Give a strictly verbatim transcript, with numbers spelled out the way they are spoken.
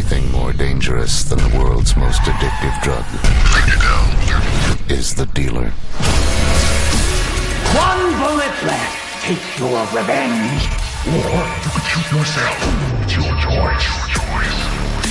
thing more dangerous than the world's most addictive drug is the dealer. One bullet left. Take your revenge. Or you could shoot yourself. It's your choice. Your choice.